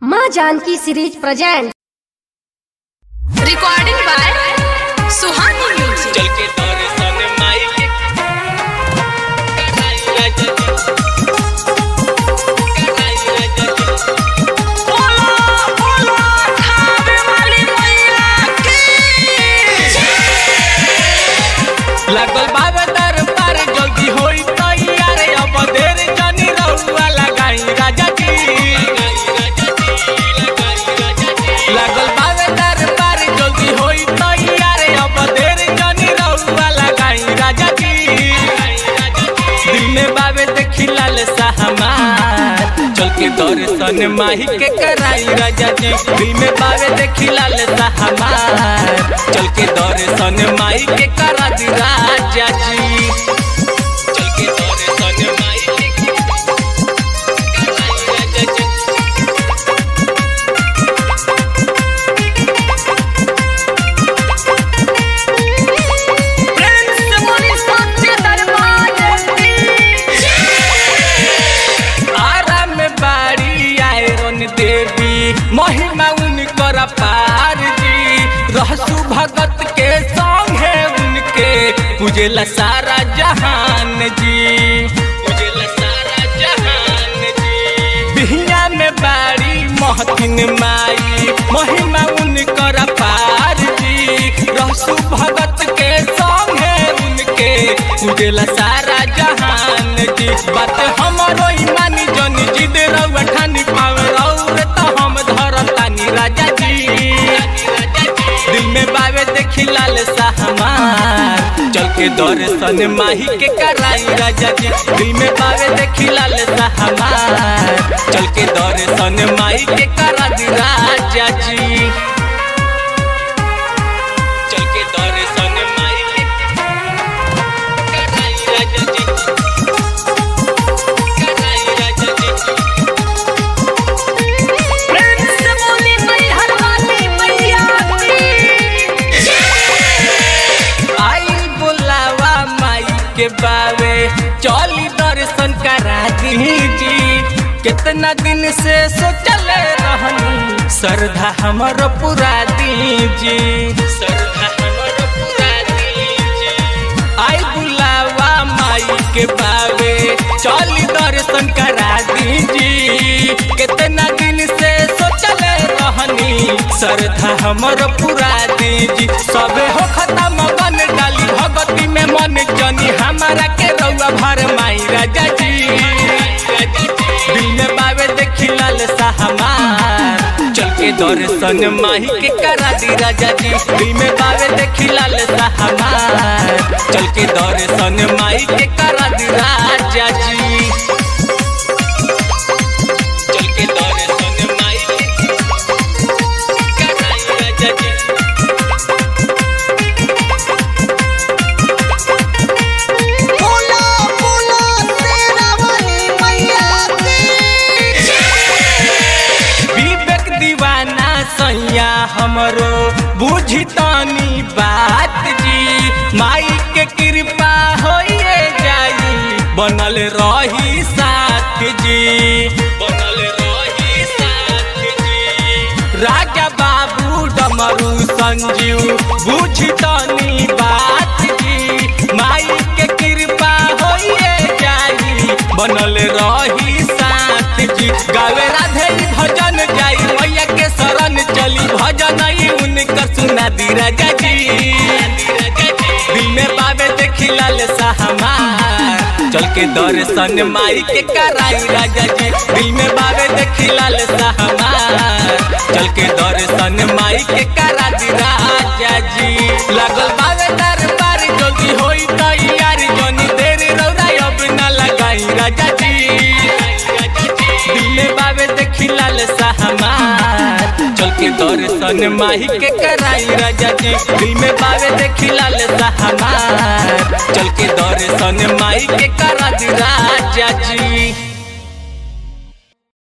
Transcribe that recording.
माँ Janaki series present. Recording by Suhani music. चल के तोरे सने माई के लागल बाबा दरबार जल्दी होई तैयार अब देर जानी रहुआ लगाई राजा जी। लागल बाबा दरबार जल्दी होई तैयार अब देर जानी रहुआ लगाई राजा जी। दिल में बाबे देखी लाल सहमार चल के दर्शन माही के कराई राजा जी। दिल में बाबे देखी लाल सहमार चल के दर्शन माही के करा दी राजा जी। चल के दर्शन माही के कराई राजा जी। देवी महिमा उनकर पार जी रहसु भगत के संगे उनके पूजेला सारा जहान जी। पूजेला सारा जहान जी बिहिया में बाड़ी महतिन माई महिमा उनकर पार जी रहसु भगत के संगे उनके पूजेला सारा जहान जी। बात हमरो ईमानी जनी जिद रउआ ठानी पावे राजा जी। दिल में बाबे देखी लाल सहमार चल के दर्शन माही के कराई राजा जी। दिल में बाबे देखी लाल सहमार चल के दर्शन माही के करा दी राजा जी। चल के दर्शन माही के कराई राजा जी। कराई राजा जी। के बावे चली दर्शन करा दीजी कितना दिन से सोचल रहनी श्रद्धा हमर पूरा दीजी। श्रद्धा हमर पूरा दीजी आई बुलावा माई के बावे चली दर्शन करा दीजी कितना दिन से सोचल रहनी श्रद्धा हमर पूरा दीजी। सबे हो खत्म बन डाली भगती में मन जनी हमारा के रउआ भर माई राजा जी। दिल में बाबे देखी लाल सहमार चल के दर्शन माही के करा दी राजा जी। दिल में बाबे देखी लाल सहमार चल के दर्शन माही के करा दी राजा जी। चल के दर्शन माही के कराई राजा जी। हमरो बुझी तानी बात जी माई के कृपा होइए जाई बनल रही साथ जी। बनल रही साथ जी राजा बाबू डमरू संजीव बुझी तानी बात जी माई के कृपा होइए जाई बनल रही साथ जी। गावे राधे भजन जाई मैया के शरण चली भजन उनकर सुना दी राजा जी। दिल में बाबे देखी लाल सहमार चल के दर्शन माई के कराई राजा जी। दिल में बाबे देखी लाल सहमार चल के दर्शन माई के करा दी राजा जी। लागल बाबे दरबार जल्दी होई तैयार जनी देर रौरा अब ना लगाई राजा जी। दिल में बाबे देखी लाल सहमार चल के दर्शन माही के कराई राजा जी। दिल में बाबे देखी लाल सहमार चल के दर्शन माही के करा दी राजा जी।